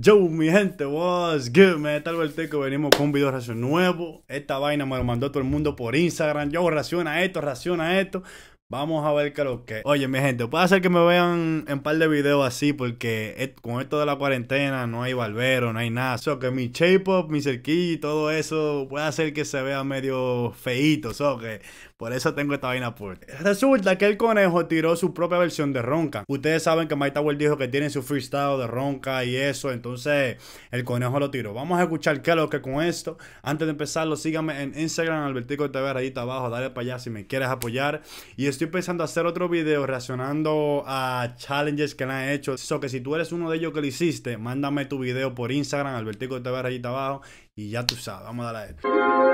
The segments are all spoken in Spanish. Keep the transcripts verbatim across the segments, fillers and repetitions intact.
Yo, mi gente, what's good, man? Esta Albertico, venimos con un video de reacción nuevo. Esta vaina me lo mandó todo el mundo por Instagram. Yo, reacciona esto, reacciona esto. Vamos a ver qué es lo que. Oye, mi gente, puede ser que me vean en un par de videos así, porque et, con esto de la cuarentena no hay barbero, no hay nada. So que mi shape-up, mi cerquillo y todo eso puede hacer que se vea medio feíto. So que por eso tengo esta vaina por. Resulta que el conejo tiró su propia versión de ronca. Ustedes saben que Mike Tower dijo que tiene su freestyle de ronca y eso. Entonces el conejo lo tiró. Vamos a escuchar qué es lo que con esto. Antes de empezarlo, síganme en Instagram, Albertico T V, rayita abajo. Dale para allá si me quieres apoyar. Y estoy Estoy pensando hacer otro video reaccionando a challenges que le han hecho. So que si tú eres uno de ellos que lo hiciste, mándame tu video por Instagram, Albertico T V, rayita abajo. Y ya tú sabes, vamos a darle a esto.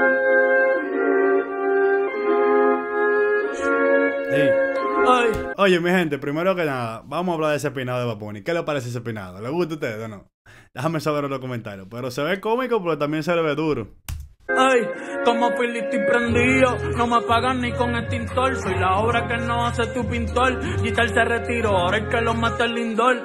Hey. Ay. Oye, mi gente, primero que nada, vamos a hablar de ese peinado de Bad Bunny. ¿Qué le parece ese peinado? ¿Le gusta a ustedes o no? Déjame saber en los comentarios. Pero se ve cómico, pero también se le ve duro. Ay, como Philly estoy prendido, no me apagan ni con extintor. Soy la obra que no hace tu pintor. Gital se retiró, ahora es que lo mata el lindor.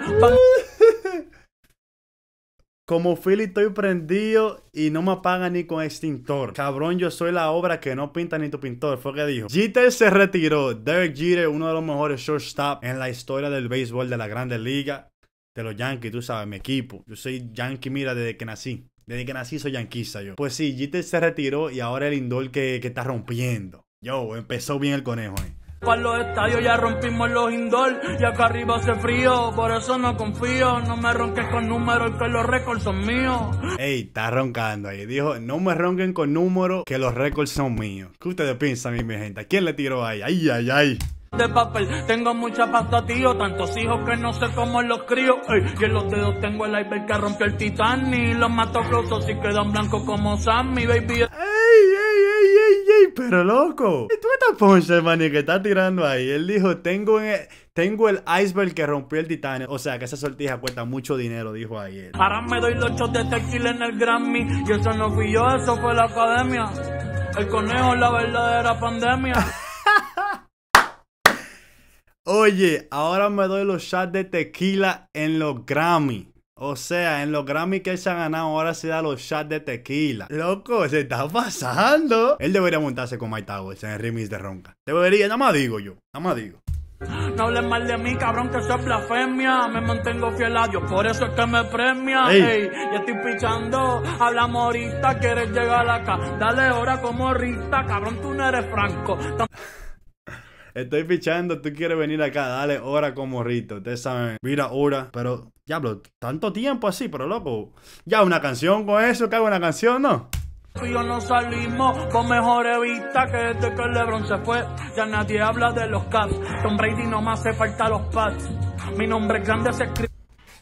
Como Philly estoy prendido y no me apagan ni con extintor. Cabrón, yo soy la obra que no pinta ni tu pintor. Fue que dijo. Jeter se retiró. Derek Jeter, uno de los mejores shortstop en la historia del béisbol de la Grandes Ligas. De los Yankees, tú sabes, mi equipo. Yo soy Yankee, mira, desde que nací. Desde que nací soy yanquista yo. Pues sí, Jeter se retiró y ahora el indoor que, que está rompiendo. Yo, empezó bien el conejo ahí. Para los estadios ya rompimos los indoor. Y acá arriba hace frío, por eso no confío. No me ronques con números, que los récords son míos. Ey, está roncando ahí. Dijo, no me ronquen con números, que los récords son míos. ¿Qué ustedes piensan, mi gente? ¿A quién le tiró ahí? Ay, ay, ay. De papel, tengo mucha pasta, tío. Tantos hijos que no sé cómo los crío. Ey, y en los dedos tengo el iceberg que rompió el Titanic. Los mato closos y quedan blancos como Sammy, baby. ¡Ey, ey, ey, ey, ey! Pero loco, tú estás ponche, maní, que está tirando ahí. Él dijo, tengo, en el, tengo el iceberg que rompió el Titanic. O sea, que esa sortija cuesta mucho dinero, dijo ayer. Ahora me doy los shots de tequila en el Grammy. Y eso no fui yo, eso fue la academia. El conejo, la verdadera pandemia. Oye, ahora me doy los shots de tequila en los Grammy. O sea, en los Grammy que él se ha ganado, ahora se da los shots de tequila. Loco, se está pasando. Él debería montarse con Mike Towers en el remix de Ronca. Debería, nada más digo yo, nada más digo. No hables mal de mí, cabrón, que eso es blasfemia. Me mantengo fiel a Dios, por eso es que me premia. Ey. Ey, ya estoy pichando, hablamos ahorita, quieres llegar acá. Dale hora como Rita, cabrón, tú no eres franco. Estoy pichando, tú quieres venir acá, dale hora como Rito. Ustedes saben, mira hora, pero diablo, tanto tiempo así, pero loco. Ya una canción con eso, que hago una canción, ¿no? Tú y yo no salimos con mejores vistas que desde que LeBron se fue. Ya nadie habla de los Cavs. Tom Brady no me hace falta los pads. Mi nombre es grande, se escribe.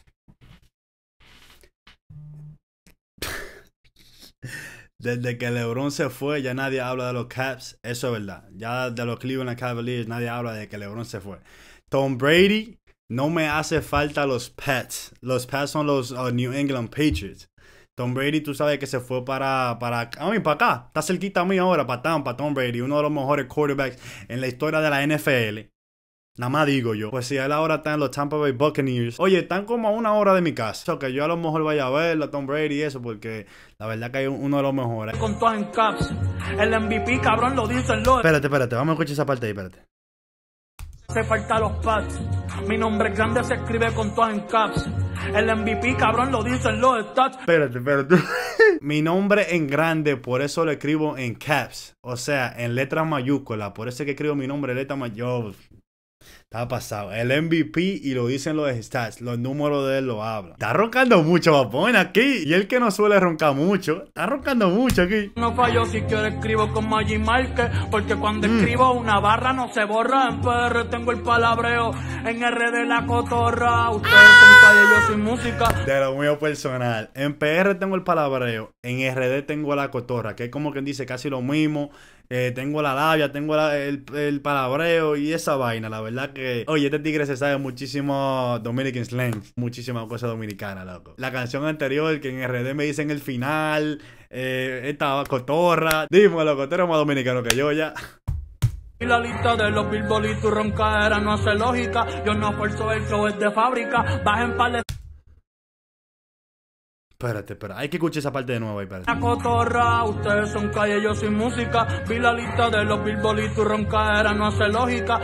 Desde que LeBron se fue, ya nadie habla de los Cavs. Eso es verdad. Ya de los Cleveland Cavaliers, nadie habla de que LeBron se fue. Tom Brady, no me hace falta los Pats. Los Pats son los uh, New England Patriots. Tom Brady, tú sabes que se fue para, para, a mí, para acá. Está cerquita a mí ahora, para Tampa, Tom Brady. Uno de los mejores quarterbacks en la historia de la N F L. Nada más digo yo. Pues si él ahora está en los Tampa Bay Buccaneers. Oye, están como a una hora de mi casa. O sea, que yo a lo mejor vaya a verlo a Tom Brady y eso, porque la verdad que hay uno de los mejores. Con todas en caps. El M V P, cabrón, lo dicen los. Espérate, espérate, vamos a escuchar esa parte ahí, espérate. Hace falta los pads. Mi nombre es grande, se escribe con todas en caps. El M V P, cabrón, lo dicen los stats. Espérate, espérate. Mi nombre en grande, por eso lo escribo en caps. O sea, en letras mayúsculas. Por eso es que escribo mi nombre en letras mayúsculas. Está pasado. El M V P y lo dicen los stats. Los números de él lo hablan. Está roncando mucho, Babón, aquí. Y él que no suele roncar mucho. Está roncando mucho aquí. No fallo si quiero escribo con Maggi Márquez. Porque cuando mm. escribo una barra no se borra. En P R tengo el palabreo. En R D la cotorra. Ustedes son calle, yo soy música. De lo mío personal. En P R tengo el palabreo. En R D tengo la cotorra. Que es como quien dice casi lo mismo. Eh, tengo la labia, tengo la, el, el palabreo y esa vaina. La verdad que, oye, este tigre se sabe muchísimo Dominican slang. Muchísimas cosas dominicanas, loco. La canción anterior que en R D me dicen el final. Eh, esta cotorra. Dímelo, loco, tú eres más dominicano que yo ya. Y la lista de los Billboard y tu roncaera no hace lógica. Yo no esfuerzo, el show es de fábrica. Bajen pa'l Espérate, espérate. Hay que escuchar esa parte de nuevo ahí, espérate. La cotorra, ustedes son calle, yo soy música. Vi la lista de los Billboard y tu roncadera no hace lógica.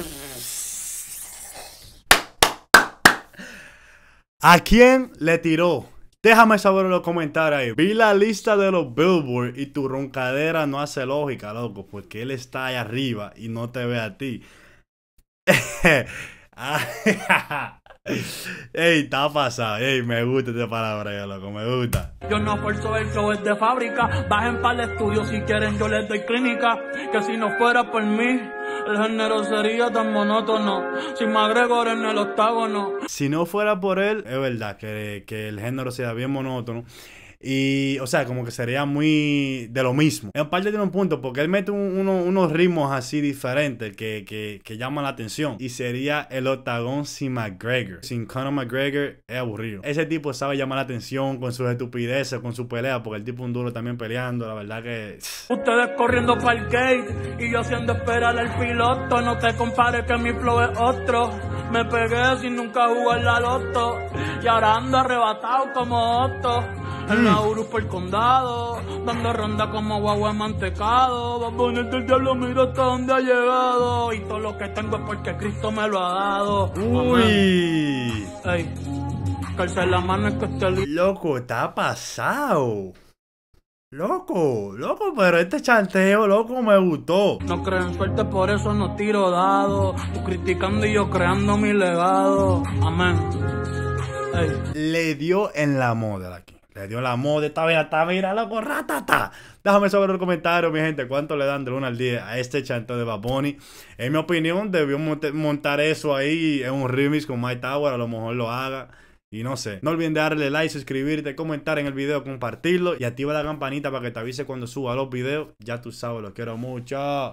¿A quién le tiró? Déjame saber en los comentarios ahí. Vi la lista de los Billboard y tu roncadera no hace lógica, loco. Porque él está ahí arriba y no te ve a ti. Ey, está pasado. Ey, me gusta esta palabra, ya, loco. Me gusta. Yo no forzo el show, es de fábrica. Bajen para el estudio si quieren, yo les doy clínica. Que si no fuera por mí, el género sería tan monótono. Sin McGregor en el octágono. Si no fuera por él, es verdad que, que el género sea bien monótono. Y, o sea, como que sería muy de lo mismo. En parte tiene un punto, porque él mete un, uno, unos ritmos así diferentes que, que, que llaman la atención. Y sería el octagón sin McGregor. Sin Conor McGregor es aburrido. Ese tipo sabe llamar la atención con sus estupideces, con su pelea, porque el tipo es un duro también peleando. La verdad que... Ustedes corriendo para el gate y yo haciendo esperar al piloto. No te compares que mi flow es otro. Me pegué sin nunca jugar la loto. Y ahora ando arrebatado como Otto. En la Urus por el condado, dando ronda como guagua mantecado. Va a ponerte el diablo, mira hasta dónde ha llegado. Y todo lo que tengo es porque Cristo me lo ha dado. Uy. Ey, calce la mano es que esté listo. Loco, está pasado. Loco, loco, pero este chanteo, loco, me gustó. No creo en suerte, por eso no tiro dado. Tú criticando y yo creando mi legado. Amén. Ey. Le dio en la moda aquí. Le dio la moda, esta vez, esta mira, loco, ratata. Déjame saber en los comentarios, mi gente, cuánto le dan del uno al diez a este chanteo de Bad Bunny. En mi opinión, debió montar eso ahí en un remix con My Tower, a lo mejor lo haga. Y no sé. No olviden darle like, suscribirte, comentar en el video, compartirlo y activa la campanita para que te avise cuando suba los videos. Ya tú sabes, los quiero mucho.